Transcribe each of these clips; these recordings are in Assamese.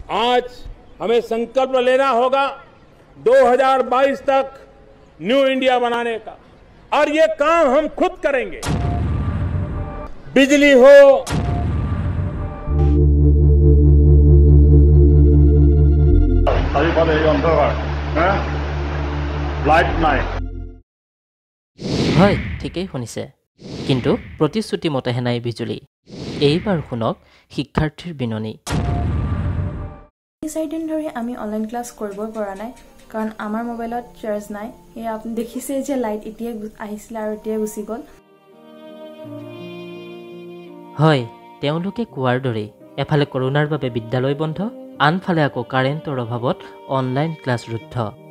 आज हमें संकल्प लेना होगा 2022 तक न्यू इंडिया बनाने का, और ये काम हम खुद करेंगे। बिजली हो, লাইট নাই। হয়, ঠিকই শুনিছে, কিন্তু প্ৰতিশ্ৰুতি মতেহে নাই বিজুলী। এইবাৰ শুনক শিক্ষাৰ্থীৰ বিননি। 4 দিন ধৰি আমি অনলাইন ক্লাছ কৰিব পৰা নাই, কাৰণ আমাৰ মোবাইলত চাৰ্জ নাই। এই আপুনি দেখিছে যে লাইট এতিয়া আহিছিল আৰু এতিয়া গুচি গ'ল। হয়, তেওঁলোকে কোৱাৰ দৰেই এফালে কৰোনাৰ বাবে বিদ্যালয় বন্ধ, আনফালে আকৌ কাৰেণ্টৰ অভাৱত অনলাইন ক্লাছ ৰুদ্ধ।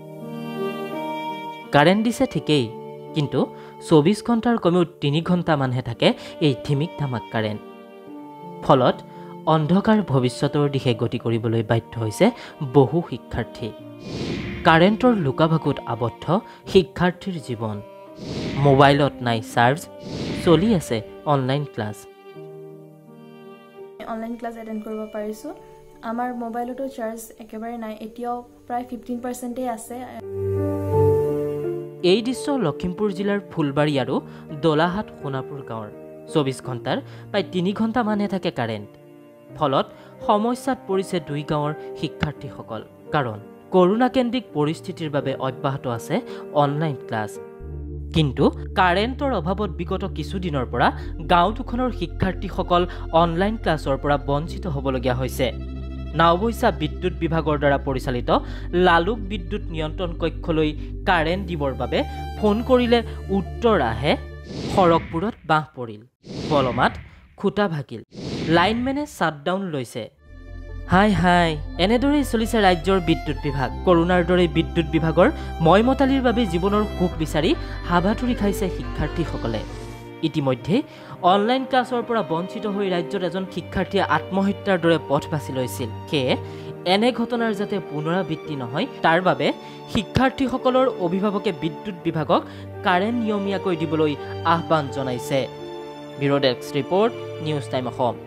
কাৰেণ্ট দিছে ঠিকেই, কিন্তু 24 ঘণ্টাৰ কমেও 3 ঘণ্টামানহে থাকে এই ধিমিক ধামাক কাৰেণ্ট। ফলত অন্ধকাৰ ভৱিষ্যতৰ দিশে গতি কৰিবলৈ বাধ্য হৈছে বহু শিক্ষাৰ্থী। কাৰেণ্টৰ লুকাভাকুত আবদ্ধ শিক্ষাৰ্থীৰ জীৱন। মোবাইলত নাই চাৰ্জ, চলি আছে online class. Online class attend কৰিব পাৰিছোঁ। আমাৰ মোবাইলতো চাৰ্জ একেবাৰে নাই, এতিয়াও প্ৰায় 15%ই আছে। এই দৃশ্য লখিমপুৰ জিলাৰ ফুলবাৰী আৰু দলাহাট সোণাপুৰ গাঁৱৰ। 24 ঘণ্টাৰ প্ৰায় 3 ঘণ্টামানহে থাকে কাৰেণ্ট। ফলত সমস্যাত পৰিছে 2 গাঁৱৰ শিক্ষাৰ্থীসকল, কাৰণ কৰোনাকেন্দ্ৰিক পৰিস্থিতিৰ বাবে অব্যাহত আছে অনলাইন ক্লাছ। কিন্তু কাৰেণ্টৰ অভাৱত বিগত কিছুদিনৰ পৰা গাঁও দুখনৰ শিক্ষাৰ্থীসকল অনলাইন ক্লাছৰ পৰা বঞ্চিত হ'বলগীয়া হৈছে। নাওবৈচা বিদ্যুৎ বিভাগৰ দ্বাৰা পৰিচালিত লালুক বিদ্যুৎ নিয়ন্ত্ৰণ কক্ষলৈ কাৰেণ্ট দিবৰ বাবে ফোন কৰিলে উত্তৰ আহে খড়গপুৰত বাঁহ পৰিল, বলমাত খুটা ভাগিল, লাইনমেনে শ্বাটডাউন লৈছে। হাই হাই, এনেদৰেই চলিছে ৰাজ্যৰ বিদ্যুৎ বিভাগ। কৰোনাৰ দৰে বিদ্যুৎ বিভাগৰ ময়মতালিৰ বাবে জীৱনৰ সুখ বিচাৰি হাবাথুৰি খাইছে শিক্ষাৰ্থীসকলে। ইতিমধ্যে অনলাইন ক্লাছৰ পৰা বঞ্চিত হৈ ৰাজ্যত এজন শিক্ষাৰ্থীয়ে আত্মহত্যাৰ দৰে পথ বাছি লৈছিল। সেয়ে এনে ঘটনাৰ যাতে পুনৰাবৃত্তি নহয়, তাৰ বাবে শিক্ষাৰ্থীসকলৰ অভিভাৱকে বিদ্যুৎ বিভাগক কাৰেণ্ট নিয়মীয়াকৈ দিবলৈ আহ্বান জনাইছে। Bureau desk report, news time Assam.